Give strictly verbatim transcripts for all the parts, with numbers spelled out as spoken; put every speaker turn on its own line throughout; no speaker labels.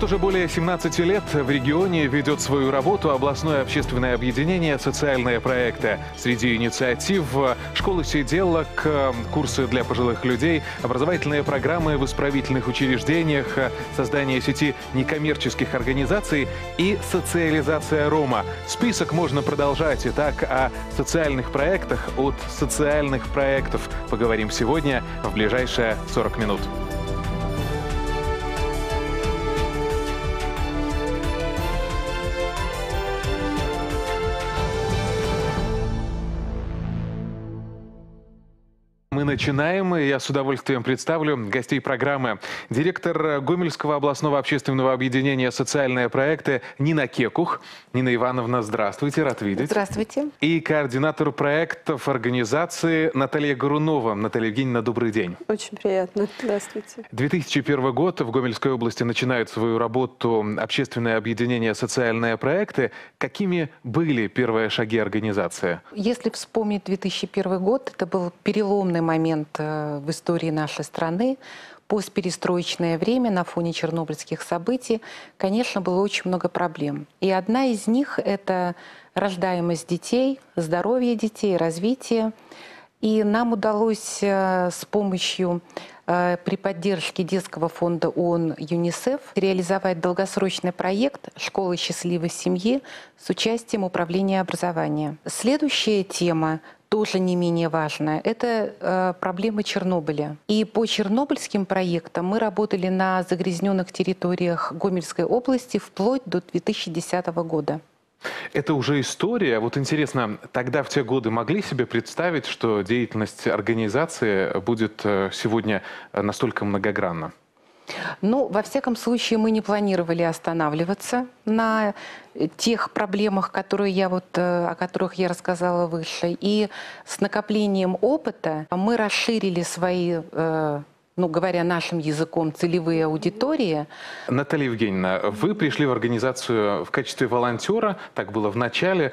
уже более семнадцати лет в регионе ведет свою работу областное общественное объединение «Социальные проекты». Среди инициатив школы сиделок, курсы для пожилых людей, образовательные программы в исправительных учреждениях, создание сети некоммерческих организаций и социализация Рома. Список можно продолжать. Итак, о социальных проектах от социальных проектов поговорим сегодня в ближайшие сорок минут. Мы начинаем, и я с удовольствием представлю гостей программы. Директор Гомельского областного общественного объединения «Социальные проекты» Нина Кекух. Нина Ивановна, здравствуйте, рад видеть.
Здравствуйте.
И координатор проектов организации Наталья Горунова. Наталья Евгеньевна, добрый день.
Очень приятно. Здравствуйте.
две тысячи первый год. В Гомельской области начинает свою работу общественное объединение «Социальные проекты». Какими были первые шаги организации?
Если вспомнить две тысячи первый год, это был переломный момент в истории нашей страны. Постперестроечное время на фоне чернобыльских событий, конечно, было очень много проблем. И одна из них — это рождаемость детей, здоровье детей, развитие. И нам удалось с помощью, при поддержке детского фонда ООН ЮНИСЕФ реализовать долгосрочный проект «Школа счастливой семьи» с участием управления образования. Следующая тема, тоже не менее важная, это э, проблемы Чернобыля. И по чернобыльским проектам мы работали на загрязненных территориях Гомельской области вплоть до две тысячи десятого года.
Это уже история. Вот интересно, тогда в те годы могли себе представить, что деятельность организации будет сегодня настолько многогранна?
Ну, во всяком случае, мы не планировали останавливаться на тех проблемах, которые я вот, о которых я рассказала выше. И с накоплением опыта мы расширили свои, ну, говоря нашим языком, целевые аудитории.
Наталья Евгеньевна, вы пришли в организацию в качестве волонтера, так было в начале.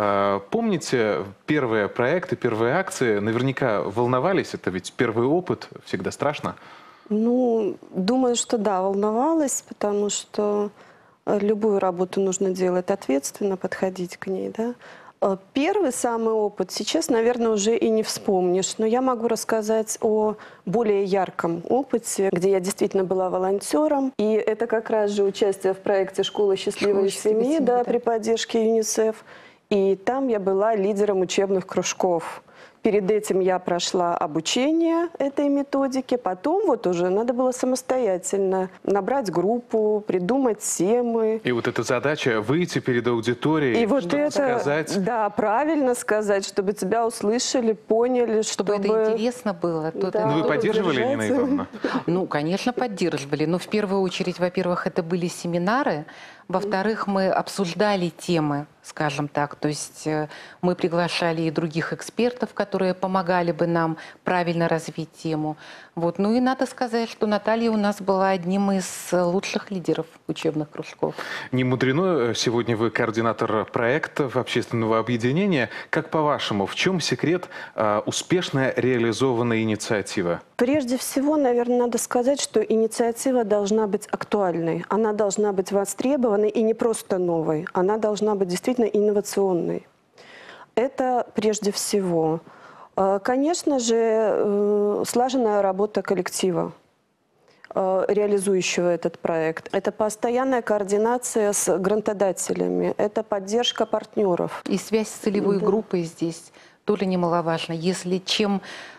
Помните первые проекты, первые акции? Наверняка волновались, это ведь первый опыт, всегда страшно.
Ну, думаю, что да, волновалась, потому что любую работу нужно делать ответственно, подходить к ней, да. Первый самый опыт сейчас, наверное, уже и не вспомнишь, но я могу рассказать о более ярком опыте, где я действительно была волонтером. И это как раз же участие в проекте «Школа счастливой семьи», да, да, при поддержке ЮНИСЕФ. И там я была лидером учебных кружков. Перед этим я прошла обучение этой методике, потом вот уже надо было самостоятельно набрать группу, придумать темы.
И вот эта задача выйти перед аудиторией,
и вот это,
сказать.
Да, правильно сказать, чтобы тебя услышали, поняли,
чтобы,
чтобы...
это интересно было.
Да,
это...
Ну, вы поддерживали, Нина Ивановна?
Ну, конечно, поддерживали. Но в первую очередь, во-первых, это были семинары. Во-вторых, мы обсуждали темы, скажем так. То есть мы приглашали и других экспертов, которые помогали бы нам правильно развить тему. Вот. Ну и надо сказать, что Наталья у нас была одним из лучших лидеров учебных кружков.
Не мудрено, сегодня вы координатор проектов общественного объединения. Как по-вашему, в чем секрет э, успешно реализованной инициативы?
Прежде всего, наверное, надо сказать, что инициатива должна быть актуальной. Она должна быть востребованной и не просто новой. Она должна быть действительно инновационной. Это прежде всего. Конечно же, слаженная работа коллектива, реализующего этот проект. Это постоянная координация с грантодателями, это поддержка партнеров.
И связь с целевой да. группой здесь тоже немаловажна. Если чем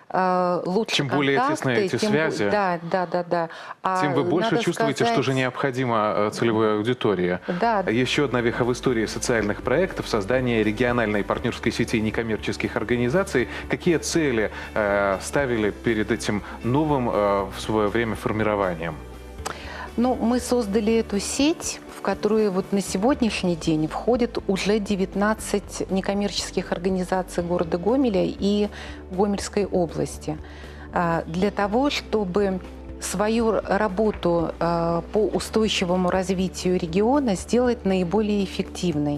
лучше
чем
контакты,
более тесные эти
тем,
связи,
да, да, да, да.
А тем вы больше чувствуете, сказать... что же необходимо целевой аудитории.
Да.
Еще одна веха в истории социальных проектов — создание региональной партнерской сети некоммерческих организаций. Какие цели э, ставили перед этим новым э, в свое время формированием?
Ну, мы создали эту сеть, в которую вот на сегодняшний день входит уже девятнадцать некоммерческих организаций города Гомеля и Гомельской области. Для того, чтобы свою работу по устойчивому развитию региона сделать наиболее эффективной.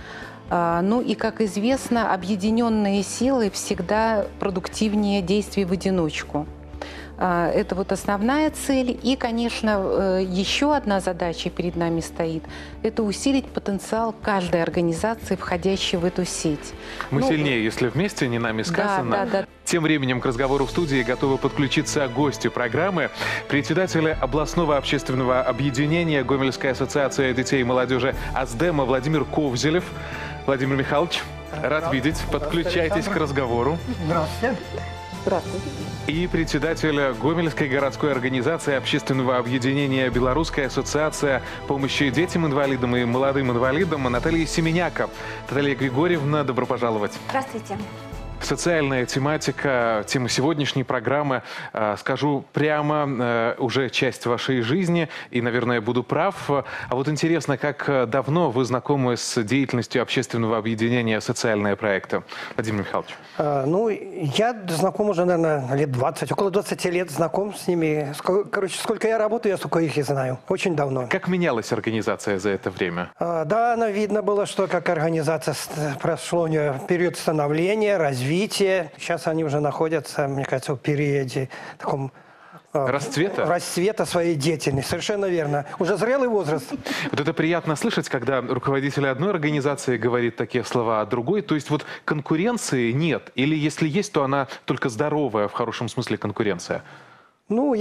Ну и, как известно, объединенные силы всегда продуктивнее действий в одиночку. Это вот основная цель. И, конечно, еще одна задача перед нами стоит – это усилить потенциал каждой организации, входящей в эту сеть.
Мы
ну,
сильнее, если вместе, не нами сказано.
Да, да, да.
Тем временем к разговору в студии готовы подключиться гости программы, председатель областного общественного объединения Гомельская ассоциация детей и молодежи АСДЭМа Владимир Ковзелев. Владимир Михайлович, рад видеть. Подключайтесь к разговору.
Здравствуйте.
Здравствуйте.
И председатель Гомельской городской организации общественного объединения Белорусская ассоциация помощи детям-инвалидам и молодым инвалидам Наталья Семеняка. Наталья Григорьевна, добро пожаловать.
Здравствуйте.
Социальная тематика, тема сегодняшней программы, э, скажу прямо, э, уже часть вашей жизни, и, наверное, буду прав. А вот интересно, как давно вы знакомы с деятельностью общественного объединения «Социальные проекты»? Владимир Михайлович.
А, ну, я знаком уже, наверное, лет двадцать, около двадцати лет знаком с ними. Короче, сколько я работаю, я столько их и знаю. Очень давно.
Как менялась организация за это время?
А, да, она видно было, что как организация прошло у нее период становления, развития. Сейчас они уже находятся, мне кажется, в периоде таком
расцвета?
Расцвета своей деятельности. Совершенно верно. Уже зрелый возраст.
Вот это приятно слышать, когда руководитель одной организации говорит такие слова, а другой. То есть вот конкуренции нет? Или если есть, то она только здоровая, в хорошем смысле конкуренция?
Ну,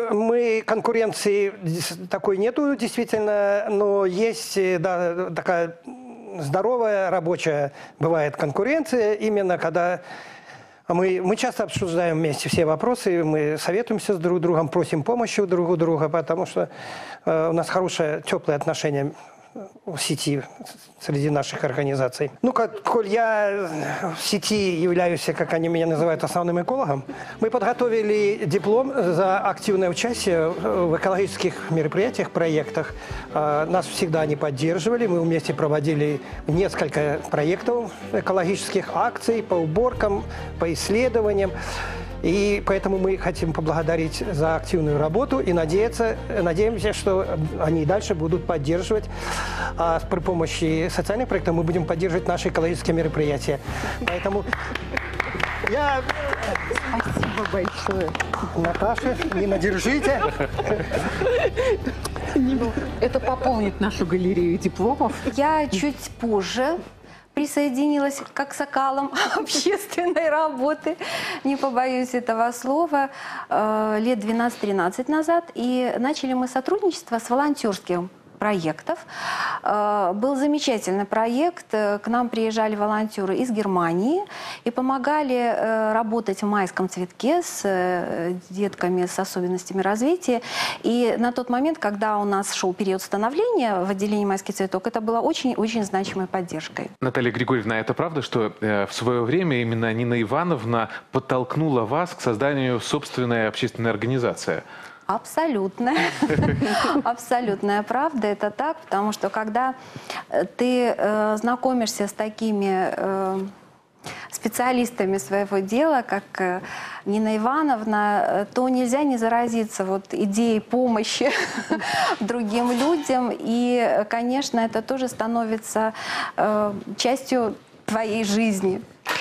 мы конкуренции такой нету, действительно, но есть, да, такая здоровая рабочая бывает конкуренция, именно когда мы, мы часто обсуждаем вместе все вопросы, мы советуемся с друг другом, просим помощи у друг у друга, потому что э, у нас хорошее, теплое отношение в сети среди наших организаций. Ну, как, коль я в сети являюсь, как они меня называют, основным экологом, мы подготовили диплом за активное участие в экологических мероприятиях, проектах. Нас всегда они поддерживали, мы вместе проводили несколько проектов экологических, акций по уборкам, по исследованиям. И поэтому мы хотим поблагодарить за активную работу и надеяться, надеемся, что они и дальше будут поддерживать. А при помощи социальных проектов мы будем поддерживать наши экологические мероприятия. Поэтому я...
Спасибо большое.
Наташа, Нина, держите.
Это пополнит нашу галерею дипломов.
Я чуть позже присоединилась к аксакалам общественной работы, не побоюсь этого слова, лет двенадцать-тринадцать назад. И начали мы сотрудничество с волонтерским проектов. Был замечательный проект. К нам приезжали волонтеры из Германии и помогали работать в майском цветке с детками с особенностями развития. И на тот момент, когда у нас шел период становления в отделении «Майский цветок», это было очень-очень значимой поддержкой.
Наталья Григорьевна, это правда, что э, в свое время именно Нина Ивановна подтолкнула вас к созданию собственной общественной организации?
Абсолютная, абсолютная правда, это так, потому что когда ты э, знакомишься с такими э, специалистами своего дела, как э, Нина Ивановна, то нельзя не заразиться вот идеей помощи другим людям, и, конечно, это тоже становится э, частью твоей жизни.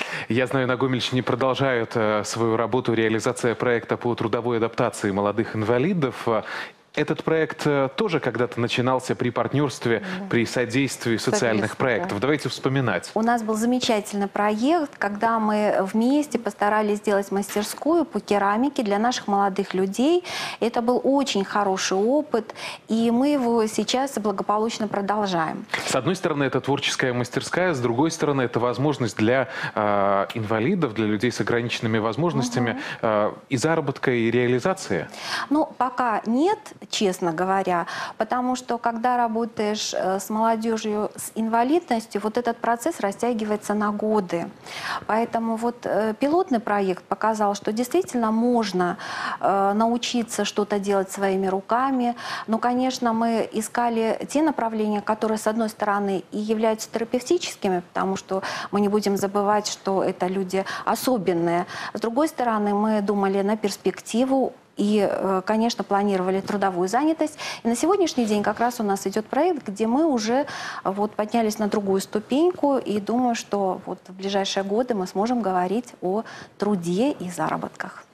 Я знаю, на Гомельщине продолжают э, свою работу реализация проекта по трудовой адаптации молодых инвалидов. Этот проект э, тоже когда-то начинался при партнерстве, да. при содействии социальных проектов. Да. Давайте вспоминать.
У нас был замечательный проект, когда мы вместе постарались сделать мастерскую по керамике для наших молодых людей. Это был очень хороший опыт, и мы его сейчас благополучно продолжаем.
С одной стороны, это творческая мастерская, с другой стороны, это возможность для э, инвалидов, для людей с ограниченными возможностями угу. э, и заработка, и реализации.
Ну, пока нет, честно говоря, потому что когда работаешь с молодежью с инвалидностью, вот этот процесс растягивается на годы. Поэтому вот пилотный проект показал, что действительно можно научиться что-то делать своими руками. Но, конечно, мы искали те направления, которые, с одной стороны, и являются терапевтическими, потому что мы не будем забывать, что это люди особенные. С другой стороны, мы думали на перспективу, и, конечно, планировали трудовую занятость. И на сегодняшний день как раз у нас идет проект, где мы уже вот поднялись на другую ступеньку. И думаю, что вот в ближайшие годы мы сможем говорить о труде и заработках.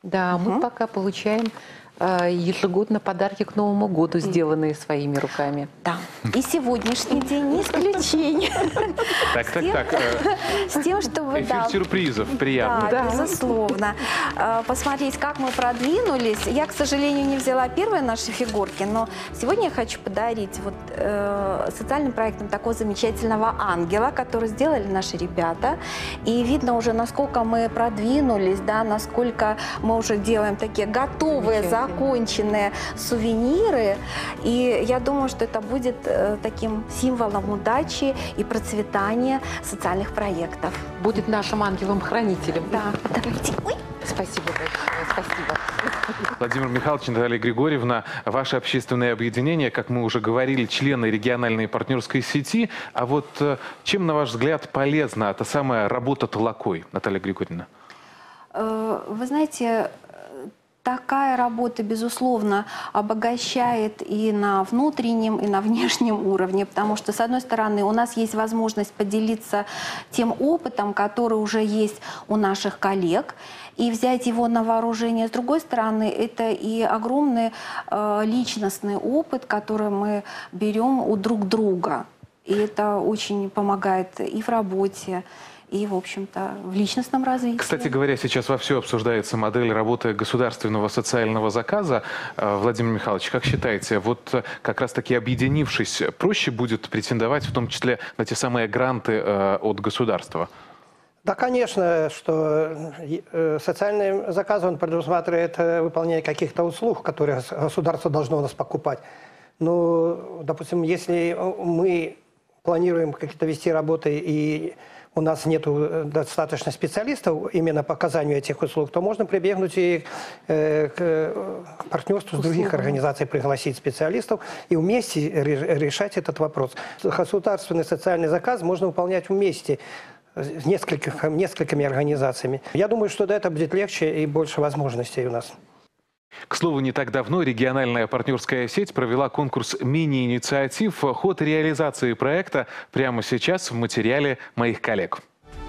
Да,
Угу.
мы пока получаем э, ежегодно подарки к Новому году, сделанные своими руками.
Да. И сегодняшний день не исключение.
Так, так, так. э,
С тем, чтобы...
Эфир
да,
сюрпризов приятный.
Да, безусловно. Э, Посмотреть, как мы продвинулись. Я, к сожалению, не взяла первые наши фигурки, но сегодня я хочу подарить вот, э, социальным проектам такого замечательного ангела, который сделали наши ребята. И видно уже, насколько мы продвинулись, да, насколько мы уже делаем такие готовые, законченные сувениры. И я думаю, что это будет э, таким символом удачи и процветания социальных проектов.
Будет нашим ангелом-хранителем.
Да, давайте. Ой.
Спасибо большое, спасибо.
Владимир Михайлович, Наталья Григорьевна, ваше общественное объединение, как мы уже говорили, члены региональной партнерской сети. А вот э, чем, на ваш взгляд, полезна та самая работа толокой, Наталья Григорьевна?
Э, Вы знаете, такая работа, безусловно, обогащает и на внутреннем, и на внешнем уровне, потому что, с одной стороны, у нас есть возможность поделиться тем опытом, который уже есть у наших коллег, и взять его на вооружение. С другой стороны, это и огромный э, личностный опыт, который мы берем у друг друга. И это очень помогает и в работе, и, в общем-то, в личностном развитии.
Кстати говоря, сейчас вовсю обсуждается модель работы государственного социального заказа. Владимир Михайлович, как считаете, вот как раз-таки объединившись, проще будет претендовать в том числе на те самые гранты от государства?
Да, конечно, что социальный заказ, он предусматривает выполнение каких-то услуг, которые государство должно у нас покупать. Ну, допустим, если мы планируем какие-то вести работы и у нас нет достаточно специалистов именно по оказанию этих услуг, то можно прибегнуть и э, к партнерству с других организаций, пригласить специалистов и вместе решать этот вопрос. Государственный социальный заказ можно выполнять вместе с несколькими, несколькими организациями. Я думаю, что да, это будет легче и больше возможностей у нас.
К слову, не так давно региональная партнерская сеть провела конкурс мини-инициатив. Ход реализации проекта прямо сейчас в материале моих коллег.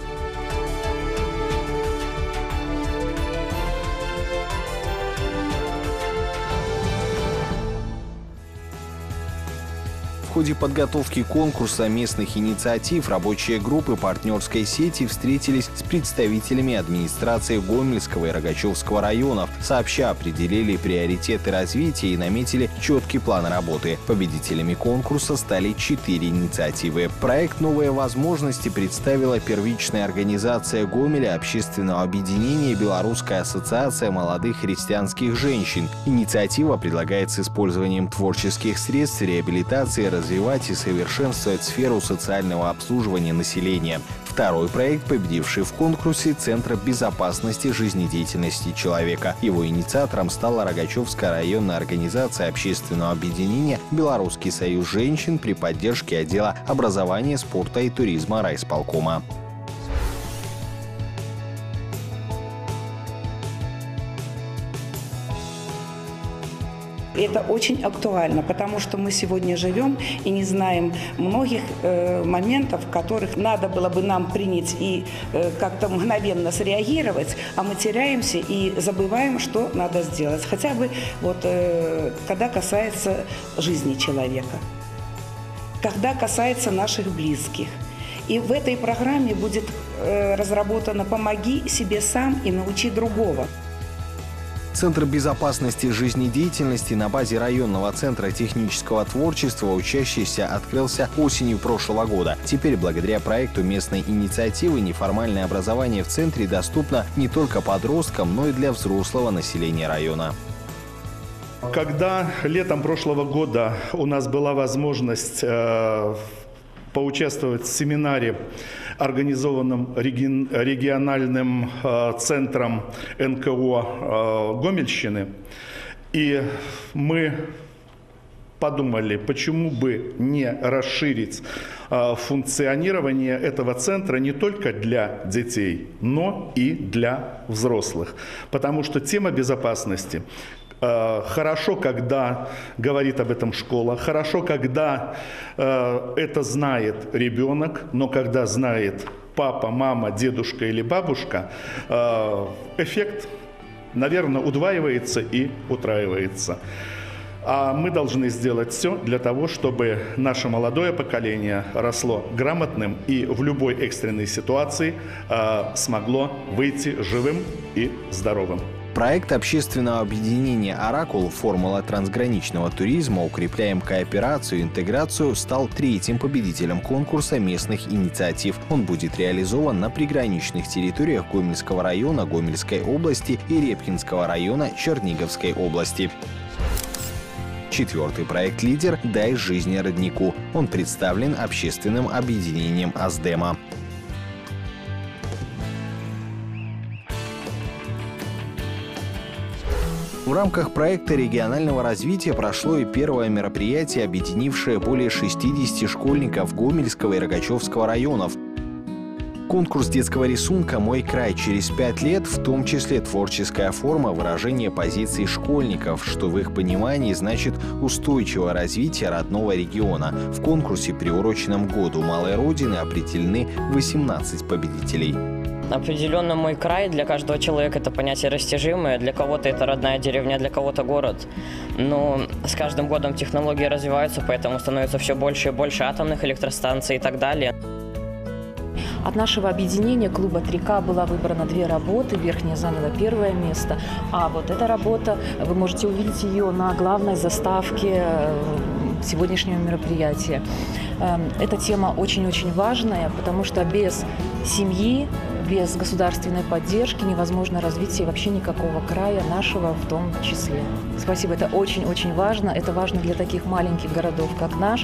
В ходе подготовки конкурса местных инициатив рабочие группы партнерской сети встретились с представителями администрации Гомельского и Рогачевского районов, сообща определили приоритеты развития и наметили четкий план работы. Победителями конкурса стали четыре инициативы. Проект «Новые возможности» представила первичная организация Гомеля общественного объединения «Белорусская ассоциация молодых христианских женщин». Инициатива предлагает с использованием творческих средств реабилитации развивать развивать и совершенствовать сферу социального обслуживания населения. Второй проект, победивший в конкурсе Центра безопасности жизнедеятельности человека. Его инициатором стала Рогачевская районная организация общественного объединения «Белорусский союз женщин» при поддержке отдела образования, спорта и туризма райисполкома.
Это очень актуально, потому что мы сегодня живем и не знаем многих э, моментов, в которых надо было бы нам принять и э, как-то мгновенно среагировать, а мы теряемся и забываем, что надо сделать. Хотя бы вот э, когда касается жизни человека, когда касается наших близких. И в этой программе будет э, разработано «Помоги себе сам и научи другого».
Центр безопасности жизнедеятельности на базе районного центра технического творчества учащийся открылся осенью прошлого года. Теперь, благодаря проекту местной инициативы, неформальное образование в центре доступно не только подросткам, но и для взрослого населения района.
Когда летом прошлого года у нас была возможность э, поучаствовать в семинаре, организованном региональным э, центром эн ка о э, Гомельщины, и мы подумали, почему бы не расширить э, функционирование этого центра не только для детей, но и для взрослых. Потому что тема безопасности э, хорошо, когда говорит об этом школа, хорошо, когда э, это знает ребенок, но когда знает папа, мама, дедушка или бабушка, э, эффект наверное, удваивается и утраивается. А мы должны сделать все для того, чтобы наше молодое поколение росло грамотным и в любой экстренной ситуации э, смогло выйти живым и здоровым.
Проект общественного объединения «Оракул. Формула трансграничного туризма. Укрепляем кооперацию и интеграцию» стал третьим победителем конкурса местных инициатив. Он будет реализован на приграничных территориях Гомельского района Гомельской области и Репкинского района Черниговской области. Четвертый проект «Лидер. Дай жизни роднику». Он представлен общественным объединением «Аздема». В рамках проекта регионального развития прошло и первое мероприятие, объединившее более шестидесяти школьников Гомельского и Рогачевского районов. Конкурс детского рисунка «Мой край через пять лет», в том числе творческая форма выражения позиций школьников, что в их понимании значит устойчивое развитие родного региона. В конкурсе, приуроченном году Малой Родины, определены восемнадцать победителей.
Определенно мой край для каждого человека это понятие растяжимое. Для кого-то это родная деревня, для кого-то город. Но с каждым годом технологии развиваются, поэтому становится все больше и больше атомных электростанций и так далее.
От нашего объединения клуба три ка была выбрана две работы. Верхняя заняла первое место. А вот эта работа, вы можете увидеть ее на главной заставке сегодняшнего мероприятия. Эта тема очень-очень важная, потому что без семьи, без государственной поддержки невозможно развитие вообще никакого края, нашего в том числе. Спасибо, это очень-очень важно. Это важно для таких маленьких городов, как наш.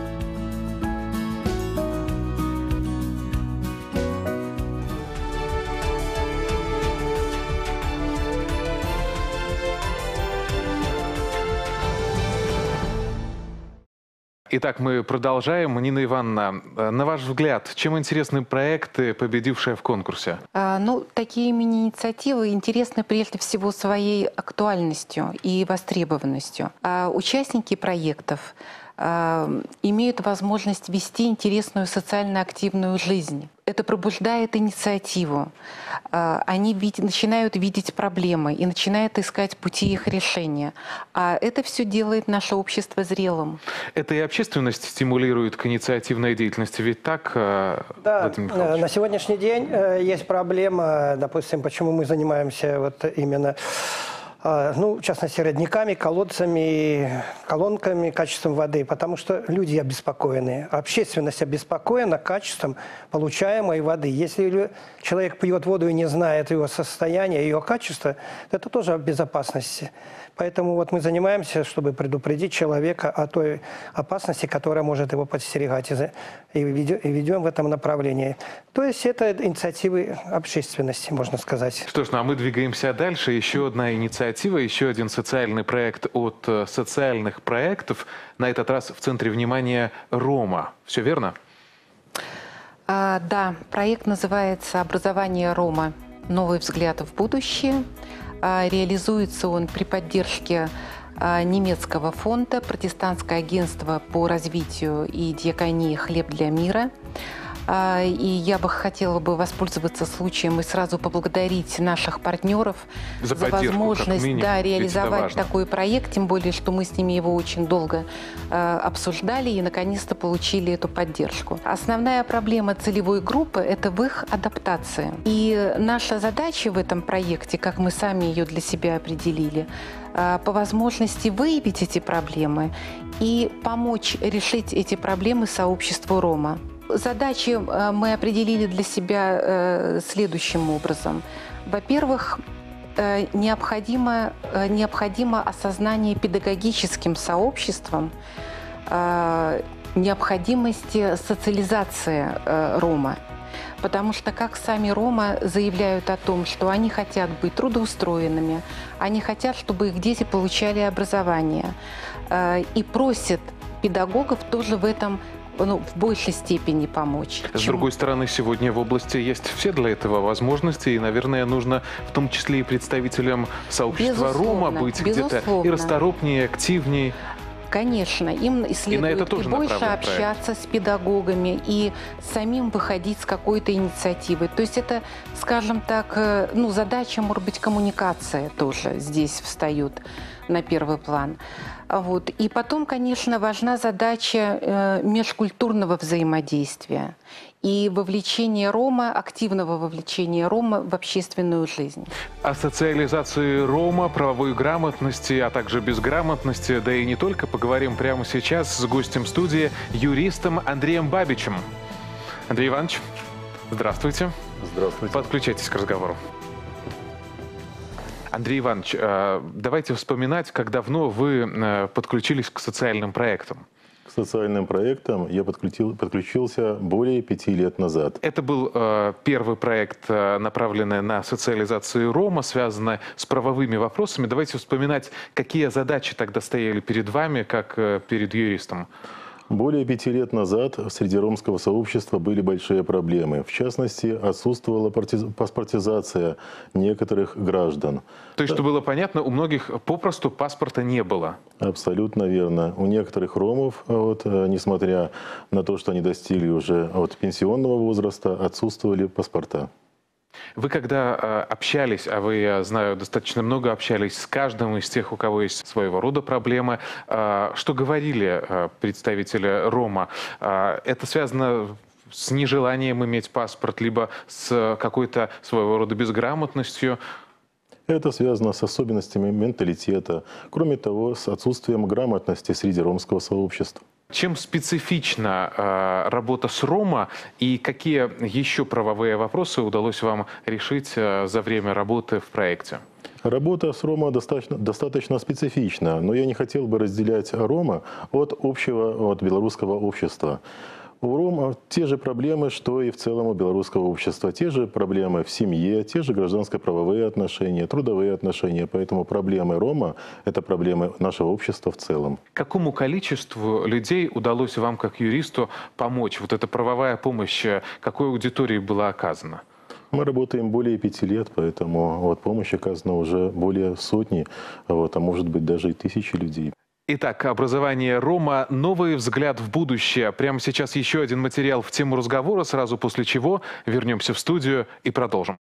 Итак, мы продолжаем. Нина Ивановна, на ваш взгляд, чем интересны проекты, победившие в конкурсе?
А, ну, такие мини-инициативы интересны прежде всего своей актуальностью и востребованностью. А участники проектов а, имеют возможность вести интересную социально активную жизнь. Это пробуждает инициативу. Они видят, начинают видеть проблемы и начинают искать пути их решения. А это все делает наше общество зрелым.
Это и общественность стимулирует к инициативной деятельности, ведь так,
да,
Владимир Михайлович?
На сегодняшний день есть проблема, допустим, почему мы занимаемся вот именно, ну, в частности, родниками, колодцами, колонками, качеством воды, потому что люди обеспокоены, общественность обеспокоена качеством получаемой воды. Если человек пьет воду и не знает ее состояния, ее качества, это тоже о безопасности. Поэтому вот мы занимаемся, чтобы предупредить человека о той опасности, которая может его подстерегать, и ведем в этом направлении. То есть это инициативы общественности, можно сказать.
Что ж, ну а мы двигаемся дальше. Еще одна инициатива, еще один социальный проект от социальных проектов. На этот раз в центре внимания Рома. Все верно?
А, да, проект называется «Образование Рома. Новый взгляд в будущее». Реализуется он при поддержке немецкого фонда «Протестантское агентство по развитию и диаконии «Хлеб для мира». И я бы хотела бы воспользоваться случаем и сразу поблагодарить наших партнеров за, за возможность минимум, да, реализовать такой проект, тем более, что мы с ними его очень долго э, обсуждали и наконец-то получили эту поддержку. Основная проблема целевой группы – это в их адаптации. И наша задача в этом проекте, как мы сами ее для себя определили, э, по возможности выявить эти проблемы и помочь решить эти проблемы сообществу Рома. Задачи мы определили для себя следующим образом. Во-первых, необходимо, необходимо осознание педагогическим сообществом необходимости социализации Рома. Потому что как сами Рома заявляют о том, что они хотят быть трудоустроенными, они хотят, чтобы их дети получали образование. И просят педагогов тоже в этом ну, в большей степени помочь.
С чем... другой стороны, сегодня в области есть все для этого возможности, и, наверное, нужно в том числе и представителям сообщества Рома быть где-то и расторопнее, активнее.
Конечно, им следует и,
тоже
и больше общаться
проект.
с педагогами, и самим выходить с какой-то инициативой. То есть это, скажем так, ну, задача, может быть, коммуникация тоже здесь встает на первый план. Вот. И потом, конечно, важна задача э, межкультурного взаимодействия и вовлечение Рома, активного вовлечения Рома в общественную жизнь.
О социализации Рома, правовой грамотности, а также безграмотности, да и не только, поговорим прямо сейчас с гостем студии, юристом Андреем Бабичем. Андрей Иванович, здравствуйте.
Здравствуйте.
Подключайтесь к разговору. Андрей Иванович, давайте вспоминать, как давно вы подключились к социальным проектам.
К социальным проектам я подключил, подключился более пяти лет назад.
Это был э, первый проект, э, направленный на социализацию Рома, связанный с правовыми вопросами. Давайте вспоминать, какие задачи тогда стояли перед вами, как э, перед юристом.
Более пяти лет назад среди ромского сообщества были большие проблемы. В частности, отсутствовала паспортизация некоторых граждан.
То есть, чтобы было понятно, у многих попросту паспорта не было? Абсолютно верно.
У некоторых ромов, вот, несмотря на то, что они достигли уже от пенсионного возраста, отсутствовали паспорта.
Вы когда э, общались, а вы, я знаю, достаточно много общались с каждым из тех, у кого есть своего рода проблемы, э, что говорили э, представители Рома? Э, это связано с нежеланием иметь паспорт, либо с какой-то своего рода безграмотностью?
Это связано с особенностями менталитета, кроме того, с отсутствием грамотности среди ромского сообщества.
Чем специфична э, работа с Рома и какие еще правовые вопросы удалось вам решить э, за время работы в проекте?
Работа с Рома достаточно, достаточно специфична, но я не хотел бы разделять Рома от общего, от белорусского общества. У Рома те же проблемы, что и в целом у белорусского общества. Те же проблемы в семье, те же гражданско-правовые отношения, трудовые отношения. Поэтому проблемы Рома – это проблемы нашего общества в целом.
Какому количеству людей удалось вам, как юристу, помочь? Вот эта правовая помощь, какой аудитории была оказана?
Мы работаем более пяти лет, поэтому вот, помощь оказана уже более сотни, вот, а может быть даже и тысячи людей.
Итак, образование Рома. Новый взгляд в будущее. Прямо сейчас еще один материал в тему разговора, сразу после чего вернемся в студию и продолжим.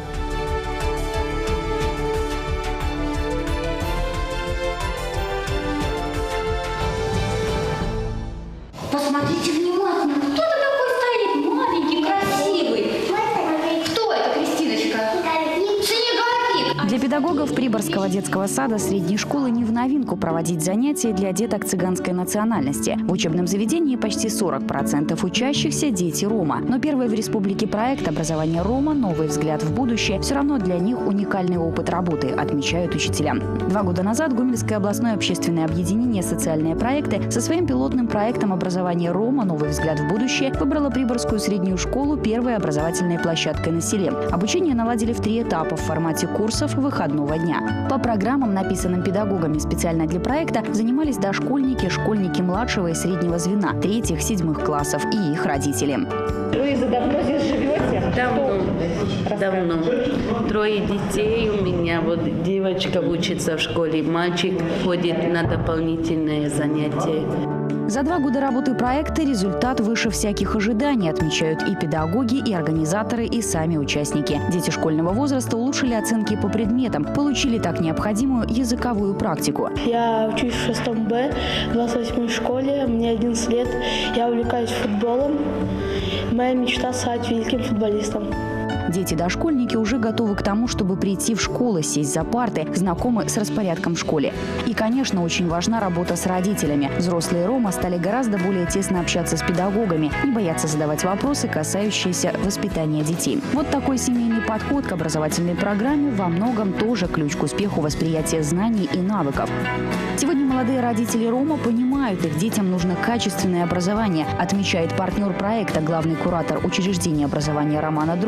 Посмотрите внимательно, кто это такой стоит? Маленький, красивый. Кто это, Кристиночка? Снеговик.
Для педагогов Приборского детского сада средней школы не в новинку проводить занятия для деток цыганской национальности. В учебном заведении почти сорок процентов учащихся – дети Рома. Но первый в республике проект «Образование Рома. Новый взгляд в будущее» все равно для них уникальный опыт работы, отмечают учителя. Два года назад Гомельское областное общественное объединение «Социальные проекты» со своим пилотным проектом «Образование Рома. Новый взгляд в будущее» выбрало Приборскую среднюю школу первой образовательной площадкой на селе. Обучение наладили в три этапа в формате курсов выходного дня. По программам, написанным педагогами специально для проекта, занимались дошкольники, школьники младшего и среднего звена, третьих, седьмых классов и их родители.
Луиза, давно здесь живете?
Давно. Давно. Трое детей у меня. Вот девочка учится в школе, мальчик ходит на дополнительные занятия.
За два года работы проекта результат выше всяких ожиданий, отмечают и педагоги, и организаторы, и сами участники. Дети школьного возраста улучшили оценки по предметам, получили так необходимую языковую практику.
Я учусь в шестом Б, в двадцать восьмой школе, мне одиннадцать лет, я увлекаюсь футболом. Моя мечта – стать великим футболистом.
Дети-дошкольники уже готовы к тому, чтобы прийти в школу, сесть за парты, знакомы с распорядком в школе. И, конечно, очень важна работа с родителями. Взрослые Рома стали гораздо более тесно общаться с педагогами, не боятся задавать вопросы, касающиеся воспитания детей. Вот такой семейный подход к образовательной программе во многом тоже ключ к успеху восприятия знаний и навыков. Сегодня молодые родители Рома понимают, их детям нужно качественное образование, отмечает партнер проекта, главный куратор учреждения образования Романа Дром Николай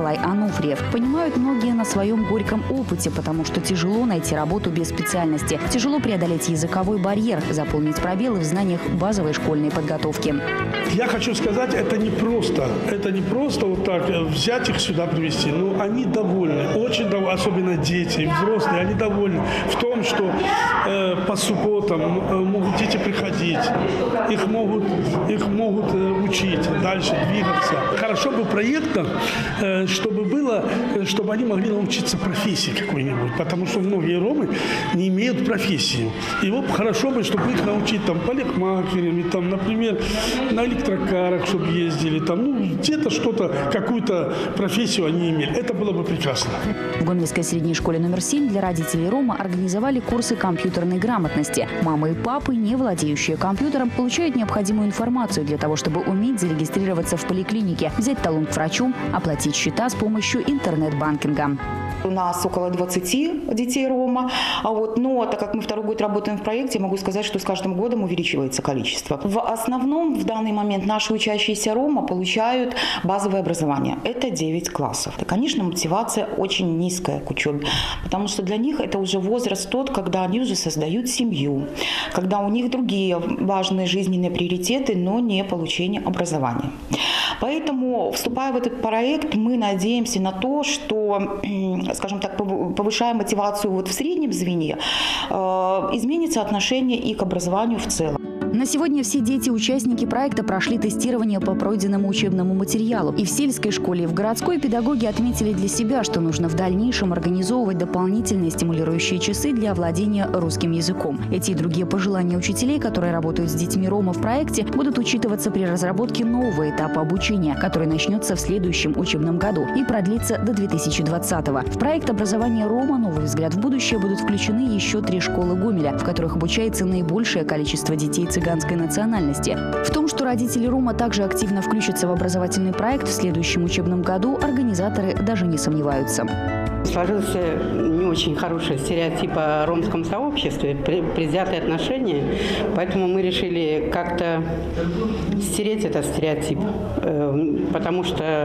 Николай Ануфриев. Понимают многие на своем горьком опыте, потому что тяжело найти работу без специальности. Тяжело преодолеть языковой барьер, заполнить пробелы в знаниях базовой школьной подготовки.
Я хочу сказать, это не просто. Это не просто вот так взять их сюда привезти. Но они довольны, очень довольны, особенно дети, взрослые, они довольны в том, что э, по субботам э, могут дети приходить, их могут, их могут э, учить, дальше двигаться. Хорошо бы проектно, э, чтобы было, э, чтобы они могли научиться профессии какой-нибудь, потому что многие ромы не имеют профессию. И вот хорошо бы, чтобы их научить там парикмахерами, там, например, на электрокарах, чтобы ездили, там, ну, где-то что-то, какую-то профессию они имели. Это было бы прекрасно.
В Гомельской средней школе номер семь для родителей рома организовали курсы компьютерной грамотности. Мамы и папы, не владеющие компьютером, получают необходимую информацию для того, чтобы уметь зарегистрироваться в поликлинике, взять талон к врачу, оплатить счета с помощью интернет-банкинга.
У нас около двадцати детей рома, а вот, но так как мы второй год работаем в проекте, могу сказать, что с каждым годом увеличивается количество. В основном в данный момент наши учащиеся рома получают базовое образование. Это девять классов. И, конечно, мотивация очень низкая к учебе, потому что для них это уже возраст тот, когда они уже создают семью, когда у них другие важные жизненные приоритеты, но не получение образования. Поэтому, вступая в этот проект, мы надеемся на то, что, скажем так, повышая мотивацию вот в среднем звене, изменится отношение и к образованию в целом.
На сегодня все дети-участники проекта прошли тестирование по пройденному учебному материалу. И в сельской школе, и в городской педагоги отметили для себя, что нужно в дальнейшем организовывать дополнительные стимулирующие часы для овладения русским языком. Эти и другие пожелания учителей, которые работают с детьми рома в проекте, будут учитываться при разработке нового этапа обучения, который начнется в следующем учебном году и продлится до две тысячи двадцатого. В проект образования рома «Новый взгляд в будущее» будут включены еще три школы Гомеля, в которых обучается наибольшее количество детей цыганской национальности. В том, что родители рома также активно включатся в образовательный проект в следующем учебном году, организаторы даже не сомневаются.
Сложился не очень хороший стереотип о ромском сообществе, предвзятые отношения, поэтому мы решили как-то стереть этот стереотип, потому что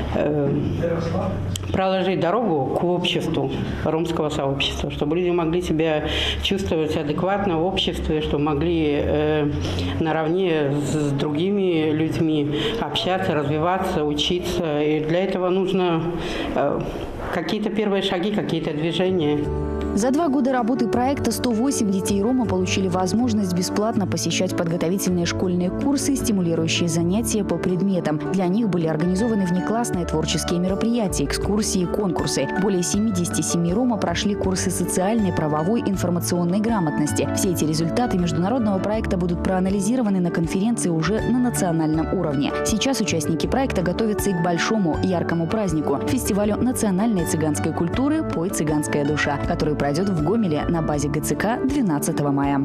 проложить дорогу к обществу ромского сообщества, чтобы люди могли себя чувствовать адекватно в обществе, чтобы могли наравне с другими людьми общаться, развиваться, учиться. И для этого нужно какие-то первые шаги, какие-то движения.
За два года работы проекта сто восемь детей рома получили возможность бесплатно посещать подготовительные школьные курсы, стимулирующие занятия по предметам. Для них были организованы внеклассные творческие мероприятия, экскурсии и конкурсы. Более семидесяти семи рома прошли курсы социальной, правовой, информационной грамотности. Все эти результаты международного проекта будут проанализированы на конференции уже на национальном уровне. Сейчас участники проекта готовятся и к большому яркому празднику – фестивалю национальной цыганской культуры «Пой, цыганская душа», который пройдет в Гомеле на базе ГЦК двенадцатого мая.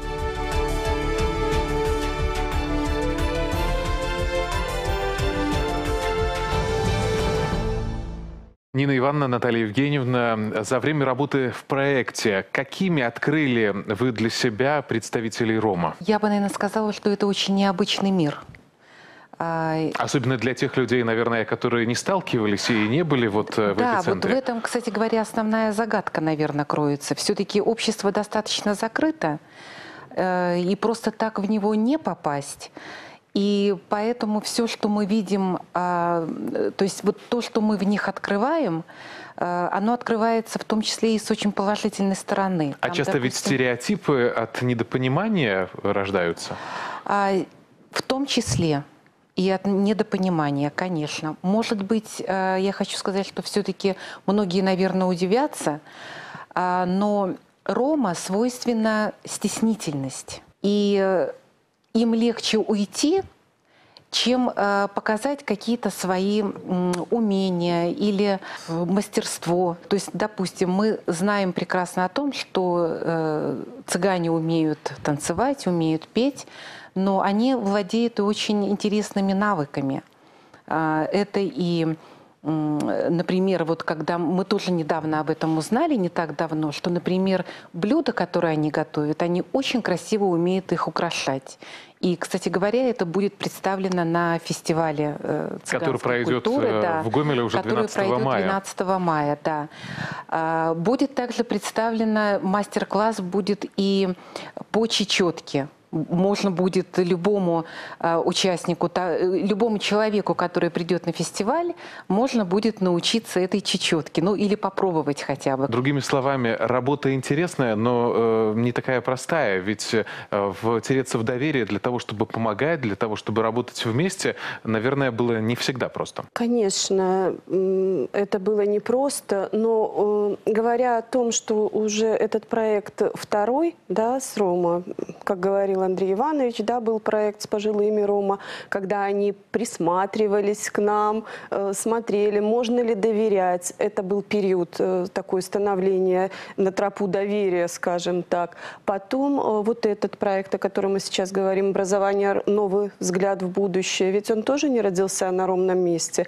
Нина Ивановна, Наталья Евгеньевна, за время работы в проекте какими открыли вы для себя представителей рома?
Я бы, наверное, сказала, что это очень необычный мир.
Особенно для тех людей, наверное, которые не сталкивались и не были вот в
да,
эпицентре.
Вот в этом, кстати говоря, основная загадка, наверное, кроется. Все-таки общество достаточно закрыто, и просто так в него не попасть. И поэтому все, что мы видим, то есть вот то, что мы в них открываем, оно открывается в том числе и с очень положительной стороны.
А
Там,
часто
допустим,
ведь стереотипы от недопонимания рождаются?
В том числе. И от недопонимания, конечно. Может быть, я хочу сказать, что все-таки многие, наверное, удивятся, но рома свойственна стеснительность. И им легче уйти, чем показать какие-то свои умения или мастерство. То есть, допустим, мы знаем прекрасно о том, что цыгане умеют танцевать, умеют петь, но они владеют и очень интересными навыками. Это и, например, вот когда мы тоже недавно об этом узнали, не так давно, что, например, блюда, которые они готовят, они очень красиво умеют их украшать. И, кстати говоря, это будет представлено на фестивале э,
который пройдет
культуры, да,
в Гомеле уже двенадцатого мая.
двенадцатого мая, да. А, будет также представлено, мастер-класс будет и по чечетке. Можно будет любому э, участнику, та, любому человеку, который придет на фестиваль, можно будет научиться этой чечетке, ну или попробовать хотя бы.
Другими словами, работа интересная, но э, не такая простая, ведь э, втереться в доверие для того, чтобы помогать, для того, чтобы работать вместе, наверное, было не всегда просто.
Конечно, это было непросто, но э, говоря о том, что уже этот проект второй, да, с Рома, как говорил Андрей Иванович, да, был проект с пожилыми Рома, когда они присматривались к нам, э, смотрели, можно ли доверять. Это был период э, такое становления на тропу доверия, скажем так. Потом э, вот этот проект, о котором мы сейчас говорим, образование, новый взгляд в будущее, ведь он тоже не родился на ровном месте.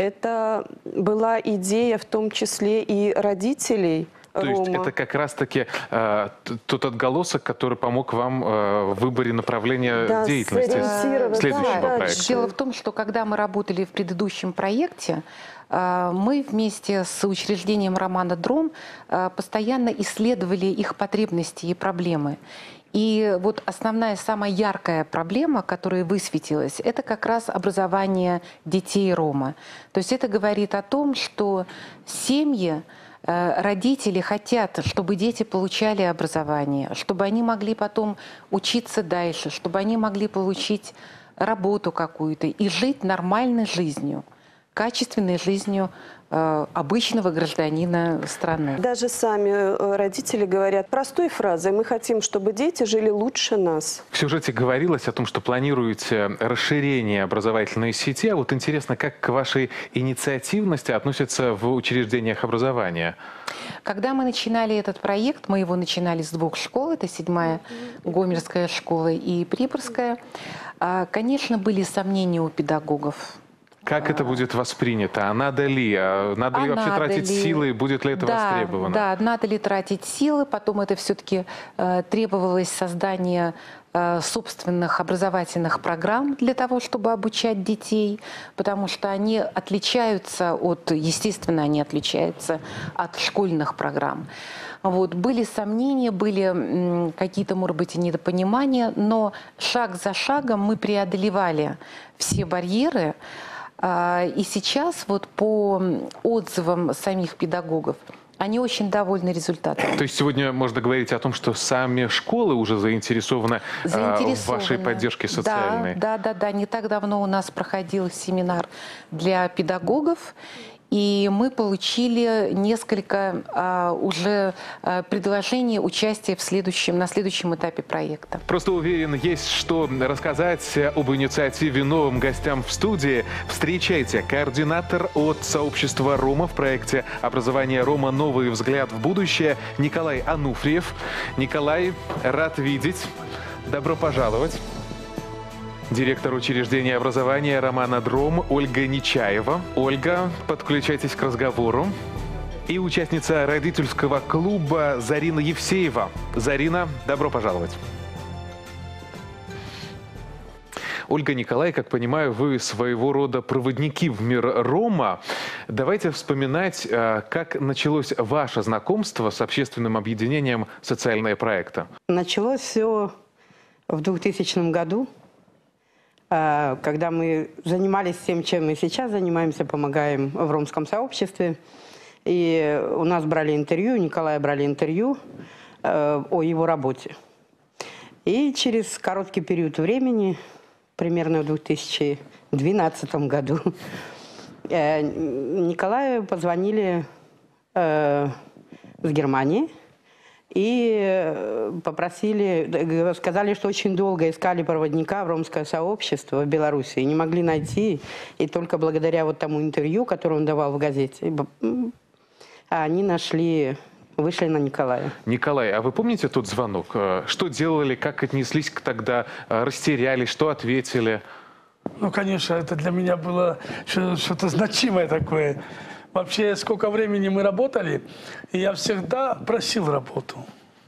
Это была идея в том числе и родителей.
То есть это как раз-таки э, тот отголосок, который помог вам э, в выборе направления да, деятельности следующего
да,
проекта.
Дело в том, что когда мы работали в предыдущем проекте, э, мы вместе с учреждением Романа Дром э, постоянно исследовали их потребности и проблемы. И вот основная, самая яркая проблема, которая высветилась, это как раз образование детей Рома. То есть это говорит о том, что семьи, родители хотят, чтобы дети получали образование, чтобы они могли потом учиться дальше, чтобы они могли получить работу какую-то и жить нормальной жизнью, качественной жизнью э, обычного гражданина страны.
Даже сами родители говорят простой фразой: мы хотим, чтобы дети жили лучше нас.
В сюжете говорилось о том, что планируете расширение образовательной сети. А вот интересно, как к вашей инициативности относятся в учреждениях образования?
Когда мы начинали этот проект, мы его начинали с двух школ, это седьмая Гомельская школа и Приборская, конечно, были сомнения у педагогов.
Как это будет воспринято? А надо ли? А надо
а
ли вообще
надо
тратить
ли?
силы? Будет ли это
да,
востребовано?
Да, надо ли тратить силы? Потом это все-таки э, требовалось создание э, собственных образовательных программ для того, чтобы обучать детей, потому что они отличаются от, естественно, они отличаются от школьных программ. Вот. Были сомнения, были какие-то, может быть, и недопонимания, но шаг за шагом мы преодолевали все барьеры. И сейчас вот по отзывам самих педагогов, они очень довольны результатом.
То есть сегодня можно говорить о том, что сами школы уже заинтересованы, заинтересованы. в вашей поддержке социальной?
Да, да, да, да. Не так давно у нас проходил семинар для педагогов. И мы получили несколько а, уже а, предложений участия в следующем, на следующем этапе проекта.
Просто уверен, есть что рассказать об инициативе новым гостям в студии. Встречайте, координатор от сообщества Рома в проекте «Образование Рома. Новый взгляд в будущее» Николай Ануфриев. Николай, рад видеть. Добро пожаловать. Директор учреждения образования Романа Дром Ольга Нечаева. Ольга, подключайтесь к разговору. И участница родительского клуба Зарина Евсеева. Зарина, добро пожаловать. Ольга, Николай, как понимаю, вы своего рода проводники в мир Рома. Давайте вспоминать, как началось ваше знакомство с общественным объединением «Социальные проекты».
Началось все в двухтысячном году. Когда мы занимались тем, чем мы сейчас занимаемся, помогаем в ромском сообществе. И у нас брали интервью, Николая брали интервью э, о его работе. И через короткий период времени, примерно в две тысячи двенадцатом году, э, Николаю позвонили э, с Германии. И попросили, сказали, что очень долго искали проводника в ромское сообщество в Беларуси и не могли найти. И только благодаря вот тому интервью, которое он давал в газете, они нашли, вышли на Николая.
Николай, а вы помните тот звонок? Что делали, как отнеслись тогда, растерялись, что ответили?
Ну, конечно, это для меня было что-то значимое такое. Вообще, сколько времени мы работали, и я всегда просил работу.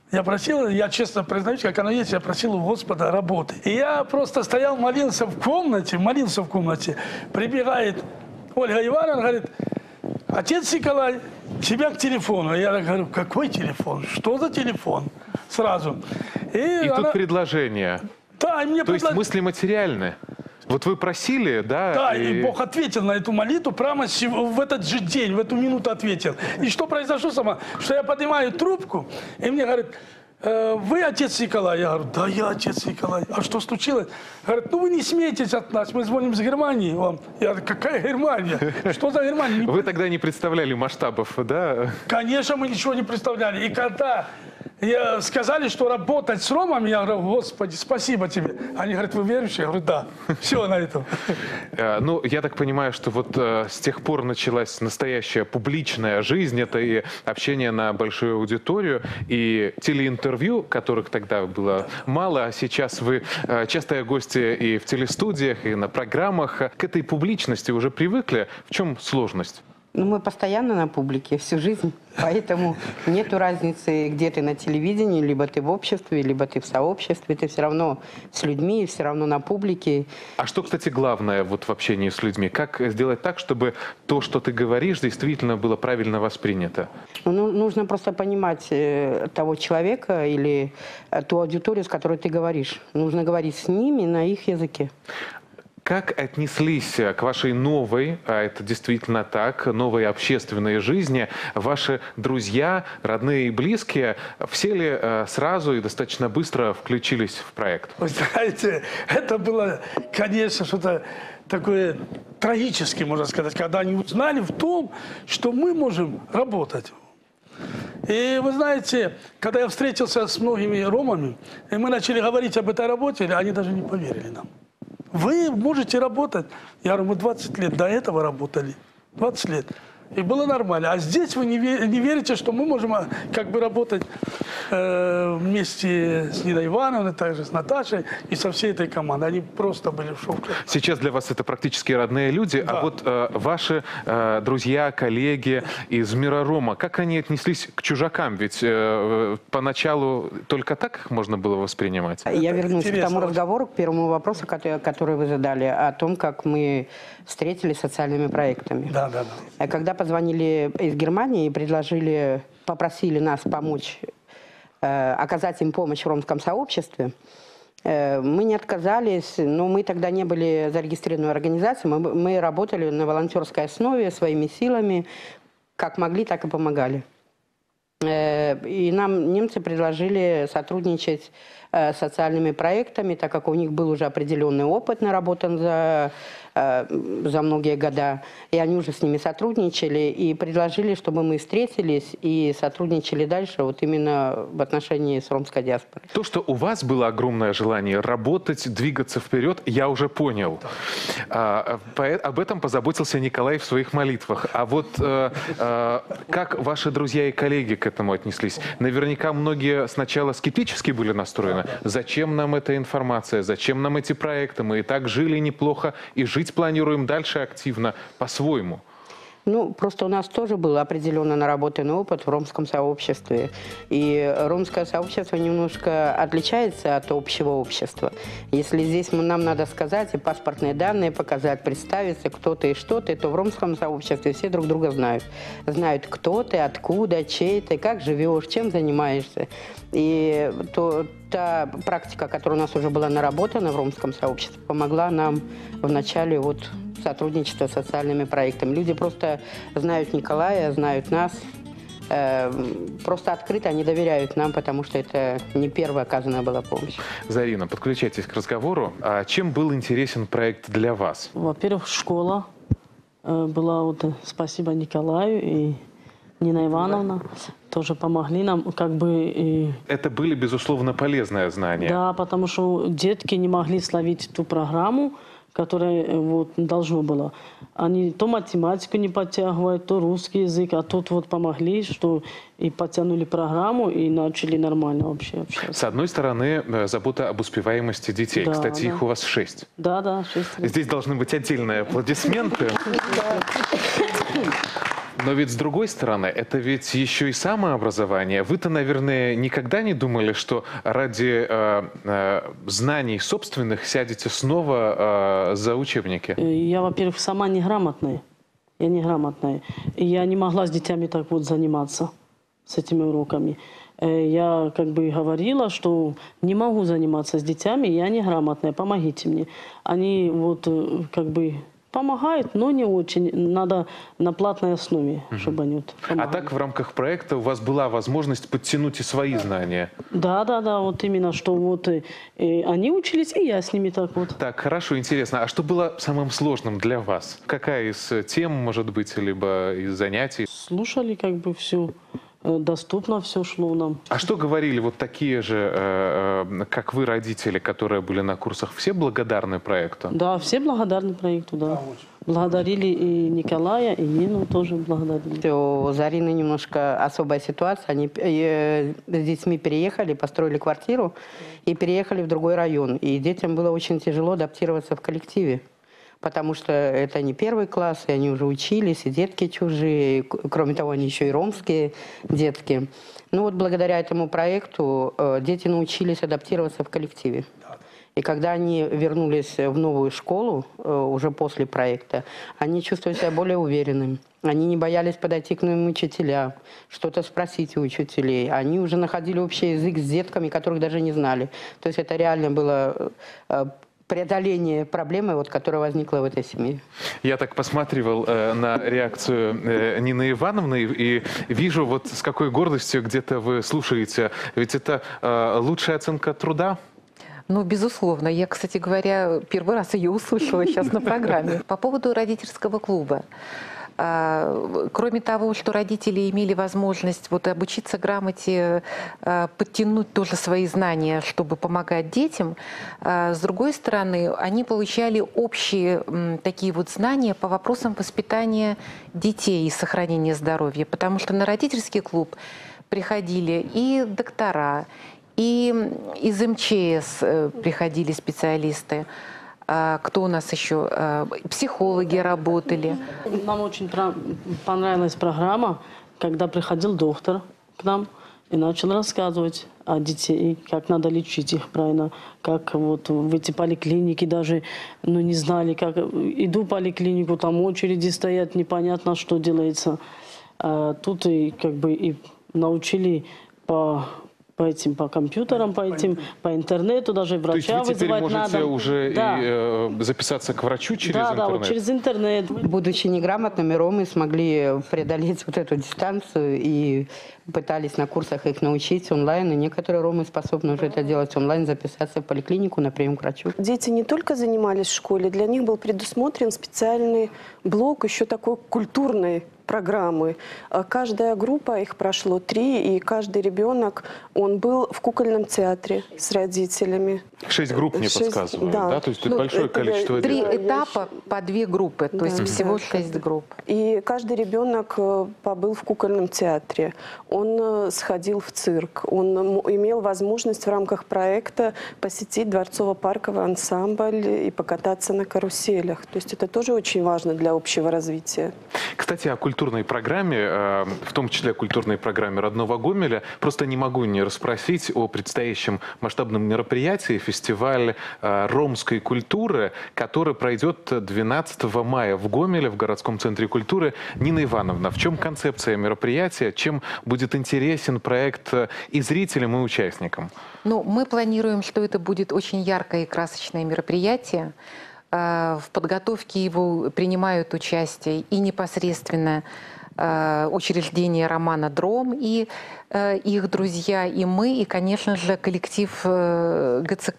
Я просил, я честно признаюсь, как оно есть, я просил у Господа работы. И я просто стоял, молился в комнате, молился в комнате. Прибегает Ольга Ивановна, говорит: отец Николай, тебя к телефону. Я говорю: какой телефон? Что за телефон? Сразу. И,
и
она...
тут предложение.
Да, и мне
То
предлаг...
есть мысли материальны. Вот вы просили, да?
Да,
и...
и Бог ответил на эту молитву прямо в этот же день, в эту минуту ответил. И что произошло сама? Что я поднимаю трубку, и мне говорят: э, вы отец Николай? Я говорю: да, я отец Николай. А что случилось? Говорят: ну вы не смейтесь от нас, мы звоним с Германии вам. Я говорю: какая Германия? Что за Германия?
Вы тогда не представляли масштабов, да?
Конечно, мы ничего не представляли. И когда... Я, сказали, что работать с ромами, я говорю: Господи, спасибо тебе. Они говорят: вы верующие? Я говорю: да. Все на этом.
Ну, я так понимаю, что вот с тех пор началась настоящая публичная жизнь. Это и общение на большую аудиторию, и телеинтервью, которых тогда было мало, а сейчас вы частые гости и в телестудиях, и на программах. К этой публичности уже привыкли. В чем сложность?
Ну, мы постоянно на публике всю жизнь, поэтому нету разницы, где ты на телевидении, либо ты в обществе, либо ты в сообществе, ты все равно с людьми, все равно на публике.
А что, кстати, главное вот в общении с людьми? Как сделать так, чтобы то, что ты говоришь, действительно было правильно воспринято?
Ну, нужно просто понимать э, того человека или э, ту аудиторию, с которой ты говоришь. Нужно говорить с ними на их языке.
Как отнеслись к вашей новой, а это действительно так, новой общественной жизни, ваши друзья, родные и близкие, все ли сразу и достаточно быстро включились в проект?
Вы знаете, это было, конечно, что-то такое трагическое, можно сказать, когда они узнали в том, что мы можем работать. И вы знаете, когда я встретился с многими ромами, и мы начали говорить об этой работе, они даже не поверили нам. Вы можете работать. Я говорю: мы двадцать лет до этого работали. двадцать лет. И было нормально. А здесь вы не, ве не верите, что мы можем как бы работать э, вместе с Ниной Ивановной, также с Наташей и со всей этой командой. Они просто были в шоке.
Сейчас для вас это практически родные люди. Да. А вот э, ваши э, друзья, коллеги из мира рома, как они отнеслись к чужакам? Ведь э, поначалу только так их можно было воспринимать.
Я вернусь к тому разговору, к первому вопросу, который, который вы задали, о том, как мы встретились с социальными проектами.
Да, да, да.
Когда позвонили из Германии и предложили, попросили нас помочь, э, оказать им помощь в ромском сообществе, э, мы не отказались, но мы тогда не были зарегистрированной организацией, мы, мы работали на волонтерской основе своими силами, как могли, так и помогали. Э, и нам немцы предложили сотрудничать с социальными проектами, так как у них был уже определенный опыт наработан за, за многие года, и они уже с ними сотрудничали, и предложили, чтобы мы встретились и сотрудничали дальше вот именно в отношении с ромской диаспорой.
То, что у вас было огромное желание работать, двигаться вперед, я уже понял. А, об этом позаботился Николай в своих молитвах. А вот а, а, как ваши друзья и коллеги к этому отнеслись? Наверняка многие сначала скептически были настроены. Зачем нам эта информация? Зачем нам эти проекты? Мы и так жили неплохо, и жить планируем дальше активно, по-своему.
Ну, просто у нас тоже был определенно наработанный опыт в ромском сообществе. И ромское сообщество немножко отличается от общего общества. Если здесь нам надо сказать и паспортные данные показать, представиться, кто ты и что ты, то в ромском сообществе все друг друга знают. Знают, кто ты, откуда, чей ты, как живешь, чем занимаешься. И то, та практика, которая у нас уже была наработана в ромском сообществе, помогла нам в начале вот сотрудничества с социальными проектами. Люди просто знают Николая, знают нас, э, просто открыто они доверяют нам, потому что это не первая оказанная была помощь.
Зарина, подключайтесь к разговору. А чем был интересен проект для вас?
Во-первых, школа э, была, вот, спасибо Николаю и Нина Ивановна, тоже помогли нам, как бы... И...
Это были, безусловно, полезные знания.
Да, потому что детки не могли словить ту программу, которая вот должно было. Они то математику не подтягивают, то русский язык, а тут вот помогли, что и подтянули программу, и начали нормально вообще общаться.
С одной стороны, забота об успеваемости детей.
Да,
Кстати,
да.
их у вас шесть.
Да, да, шесть.
Здесь должны быть отдельные аплодисменты. Но ведь с другой стороны, это ведь еще и самообразование. Вы-то, наверное, никогда не думали, что ради э, э, знаний собственных сядете снова э, за учебники?
Я, во-первых, сама неграмотная. Я неграмотная. И я не могла с детьми так вот заниматься, с этими уроками. Я как бы говорила, что не могу заниматься с детьми, я неграмотная, помогите мне. Они вот как бы помогают, но не очень. Надо на платной основе, угу. чтобы они вот помогали.
А так в рамках проекта у вас была возможность подтянуть и свои знания?
Да, да, да, вот именно, что вот и, и они учились, и я с ними так вот.
Так, хорошо, интересно. А что было самым сложным для вас? Какая из тем, может быть, либо из занятий?
Слушали как бы все. Доступно все шло нам.
А что говорили вот такие же, э, как вы, родители, которые были на курсах? Все благодарны проекту?
Да, все благодарны проекту, да. Благодарили и Николая, и Нину тоже благодарили.
У Зарины немножко особая ситуация. Они с детьми переехали, построили квартиру и переехали в другой район. И детям было очень тяжело адаптироваться в коллективе. Потому что это не первый класс, и они уже учились, и детки чужие, кроме того, они еще и ромские детки. Ну вот благодаря этому проекту э, дети научились адаптироваться в коллективе. И когда они вернулись в новую школу, э, уже после проекта, они чувствовали себя более уверенными. Они не боялись подойти к новым учителям, что-то спросить у учителей. Они уже находили общий язык с детками, которых даже не знали. То есть это реально было... Э, преодоление проблемы, вот, которая возникла в этой семье.
Я так посматривал э, на реакцию э, Нины Ивановны и, и вижу, вот с какой гордостью где-то вы слушаете. Ведь это э, лучшая оценка труда?
Ну, безусловно. Я, кстати говоря, первый раз ее услышала сейчас на программе. По поводу родительского клуба. Кроме того, что родители имели возможность вот обучиться грамоте, подтянуть тоже свои знания, чтобы помогать детям, с другой стороны, они получали общие такие вот знания по вопросам воспитания детей и сохранения здоровья. Потому что на родительский клуб приходили и доктора, и из эм че эс приходили специалисты. Кто у нас еще? Психологи работали.
Нам очень понравилась программа, когда приходил доктор к нам и начал рассказывать о детей, как надо лечить их правильно, как вот в эти поликлиники даже, ну, не знали, как иду в поликлинику, там очереди стоят, непонятно, что делается. А тут и как бы и научили по по этим, по компьютерам, по этим, по интернету, даже врача вызывать надо. То есть вы теперь можете
уже да. и, э, записаться к врачу через
да,
интернет?
Да, вот через интернет.
Будучи неграмотными, ромы смогли преодолеть вот эту дистанцию и пытались на курсах их научить онлайн, и некоторые ромы способны уже это делать онлайн, записаться в поликлинику на прием к врачу.
Дети не только занимались в школе, для них был предусмотрен специальный блок еще такой культурной программы. Каждая группа, их прошло три, и каждый ребенок, он был в кукольном театре с родителями.
Шесть групп мне
шесть,
подсказывают,
да.
да? То есть
ну,
большое количество
Три
детей.
этапа по две группы, то да, есть всего да. шесть групп.
И каждый ребенок побыл в кукольном театре. Он сходил в цирк, он имел возможность в рамках проекта посетить дворцово-парковый ансамбль и покататься на каруселях. То есть это тоже очень важно для общего развития.
Кстати, о культурной программе, в том числе о культурной программе родного Гомеля, просто не могу не расспросить о предстоящем масштабном мероприятии, фестиваль ромской культуры, который пройдет двенадцатого мая в Гомеле, в городском центре культуры. Нина Ивановна, в чем концепция мероприятия, чем будет интересен проект и зрителям, и участникам?
Ну, мы планируем, что это будет очень яркое и красочное мероприятие. В подготовке его принимают участие и непосредственно учреждение романа «Дром», и их друзья, и мы, и, конечно же, коллектив гэ цэ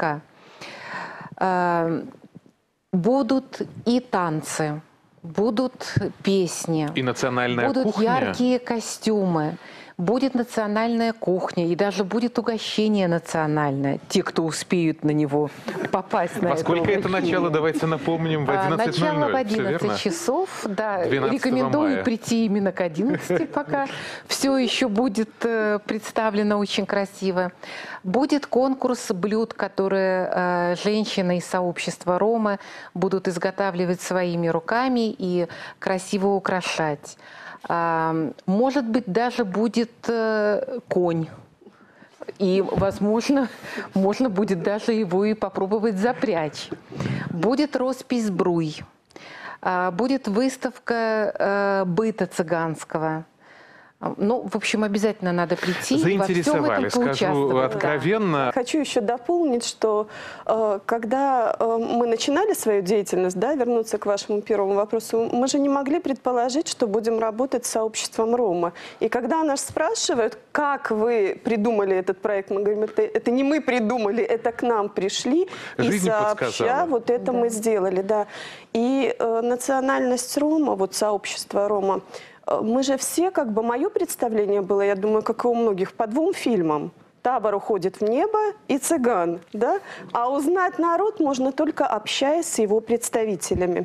ка. Будут и танцы, будут песни,
и национальная
будут
кухня.
Яркие костюмы. Будет национальная кухня, и даже будет угощение национальное. Те, кто успеют на него попасть на
Во
это
сколько это начало, давайте напомним, в одиннадцать ноль ноль.
Начало в одиннадцать часов, да. Рекомендую
мая.
прийти именно к одиннадцати, пока все еще будет представлено очень красиво. Будет конкурс блюд, которые женщины из сообщества Рома будут изготавливать своими руками и красиво украшать. Может быть, даже будет конь. И, возможно, можно будет даже его и попробовать запрячь. Будет роспись сбруй. Будет выставка быта цыганского. Ну, в общем, обязательно надо прийти.
Заинтересовали, скажу откровенно.
Да. Хочу еще дополнить, что э, когда э, мы начинали свою деятельность, да, вернуться к вашему первому вопросу, мы же не могли предположить, что будем работать с сообществом Рома. И когда нас спрашивают, как вы придумали этот проект, мы говорим, это, это не мы придумали, это к нам пришли.
Жизнь
и сообща
подсказала.
вот это да. мы сделали. Да. И э, национальность Рома, вот сообщество Рома, мы же все, как бы, мое представление было, я думаю, как и у многих, по двум фильмам. «Табор уходит в небо» и «Цыган». Да? А узнать народ можно только общаясь с его представителями.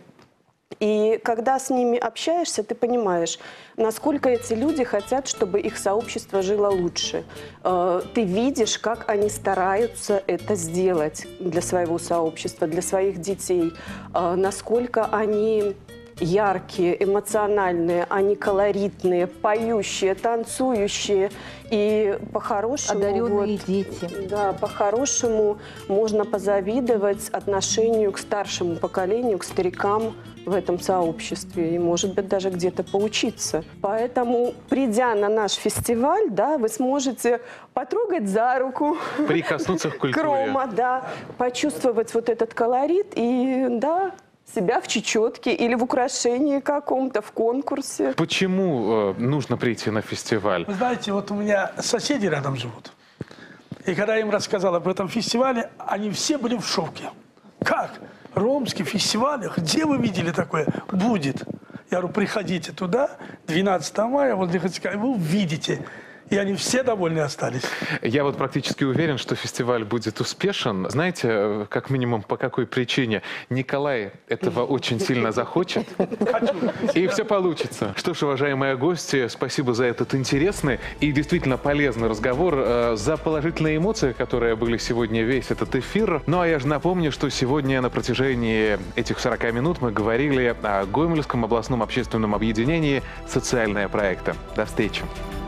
И когда с ними общаешься, ты понимаешь, насколько эти люди хотят, чтобы их сообщество жило лучше. Ты видишь, как они стараются это сделать для своего сообщества, для своих детей. Насколько они яркие, эмоциональные, они колоритные, поющие, танцующие. И по-хорошему...
Одаренные
вот,
дети.
Да, по-хорошему можно позавидовать отношению к старшему поколению, к старикам в этом сообществе. И, может быть, даже где-то поучиться. Поэтому, придя на наш фестиваль, да, вы сможете потрогать за руку.
Прикоснуться к культуре.
Рома, да. Почувствовать вот этот колорит и, да, себя в чечетке или в украшении каком-то, в конкурсе.
Почему э, нужно прийти на фестиваль?
Вы знаете, вот у меня соседи рядом живут. И когда я им рассказал об этом фестивале, они все были в шоке. Как? Ромский фестиваль? Где вы видели такое? Будет. Я говорю, приходите туда, двенадцатого мая, вот вы увидите. И они все довольны остались.
Я вот практически уверен, что фестиваль будет успешен. Знаете, как минимум, по какой причине? Николай этого очень сильно захочет. И все получится. Что ж, уважаемые гости, спасибо за этот интересный и действительно полезный разговор, за положительные эмоции, которые были сегодня весь этот эфир. Ну, а я же напомню, что сегодня на протяжении этих сорока минут мы говорили о Гомельском областном общественном объединении «Социальные проекты». До встречи.